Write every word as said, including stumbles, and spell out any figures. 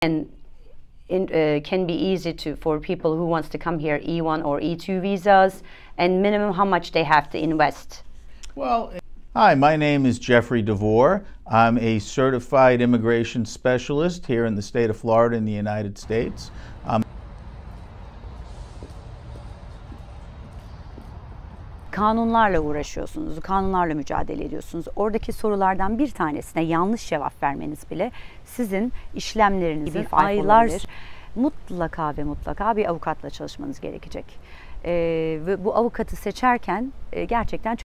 And in, uh, can be easy to for people who wants to come here E one or E two visas, and minimum how much they have to invest. Well, hi, my name is Jeffrey DeVore. I'm a certified immigration specialist here in the state of Florida in the United States. Um, Kanunlarla uğraşıyorsunuz, kanunlarla mücadele ediyorsunuz. Oradaki sorulardan bir tanesine yanlış cevap vermeniz bile sizin işlemlerinizin aylar mutlaka ve mutlaka bir avukatla çalışmanız gerekecek. Ee, ve bu avukatı seçerken e, gerçekten çok